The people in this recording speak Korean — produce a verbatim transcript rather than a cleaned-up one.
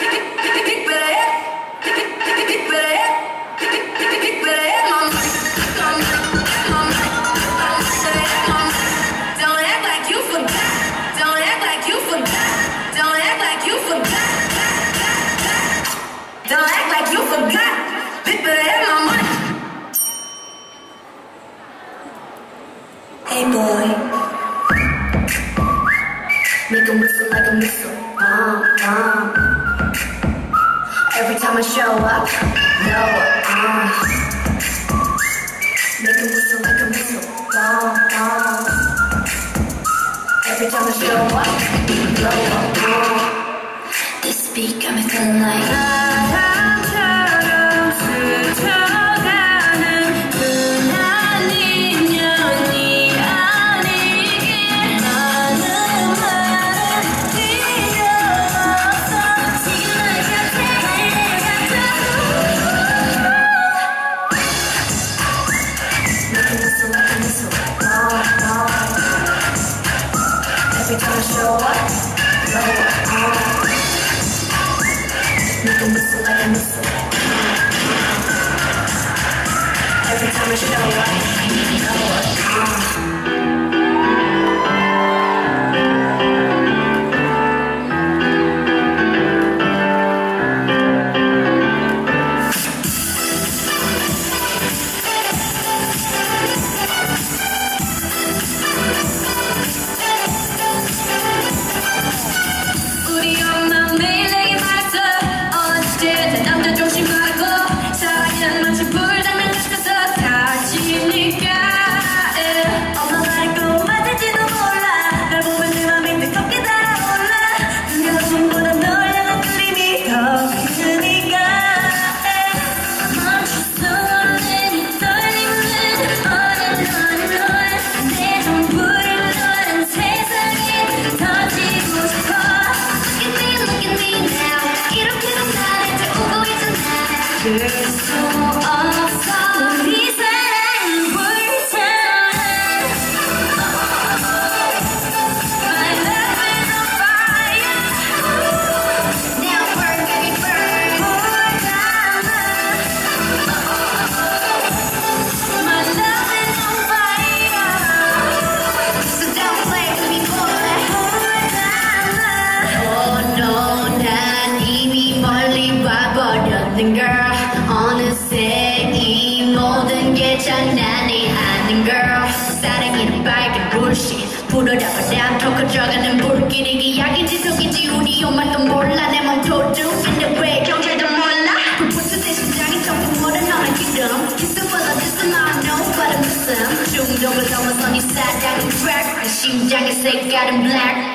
Hey boy, make 'em whistle like a missile, bomb, bomb. Every time I show up, blow up. Make 'em whistle like a missile, bomb, bomb. Every time I show up, blow up. This beat got me feeling like 바람처럼 스쳐가는 흔한 인연이 아니길 많은 말은 필요 없어 지금 날 곁에 Make 'em whistle like a missile, bomb, bomb. Every time I show up, blow up. Make 'em whistle like a missile. Every time I show up, blow up. 우리 엄마 매일 내게 말했어 어쨌든 남자 조심하라고 사랑은 마치 불장난 같아서 다치니까 엄마 말고 맞을지도 몰라 날 보면 내 맘이 뜨겁게 달아올라 눈여겨보다 널 향한 그림이 더 크니까 멈출 수 없는 이 떨림은 on and on and on 내 전부를 너란 세상에 던지고 싶어 Look at me, look at me now 이렇게도 나를 태우고 있잖아 그럴 수 없어 우리 사랑은 불타는 My love is on fire Now burn, baby, burn 불타는 My love is on fire So don't play with me, boy 불타는 Oh no, 난 이미 멀리 와버렸는 girl 어느새 이 모든 게 장난이 아닌 girl 사랑이란 빨간 불씨 불어라 바람 더 커져가는 불길이 기약인지 속인지 우리 엄마도 몰라 내 맘 도둑인데 왜 경찰도 몰라 불붙은 내 심장이 전부 모른 너란 기름 Kiss the world, this is my no but I'm missing 중독을 넘어선 이 사랑은 crack 내 심장의 색깔은 black